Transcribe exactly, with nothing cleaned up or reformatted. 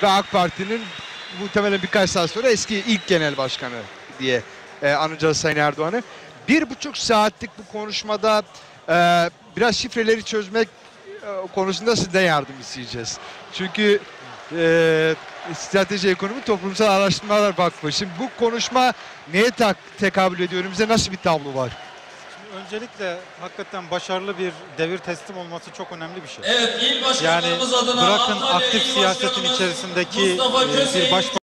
ve AK Parti'nin muhtemelen birkaç saat sonra eski ilk genel başkanı diye e, anacağız Sayın Erdoğan'ı. Bir buçuk saatlik bu konuşmada e, biraz şifreleri çözmek e, konusunda sizden yardım isteyeceğiz. Çünkü e, Strateji Ekonomi Toplumsal Araştırmalar Vakfı. Şimdi bu konuşma neye tak, tekabül ediyor? Önümüzde nasıl bir tablo var? Şimdi öncelikle hakikaten başarılı bir devir teslim olması çok önemli bir şey. Evet, il Yani başkanlarımız adına bırakın Antalya aktif İl siyasetin Başkanımız içerisindeki Mustafa e, bir Köse'yi başbakan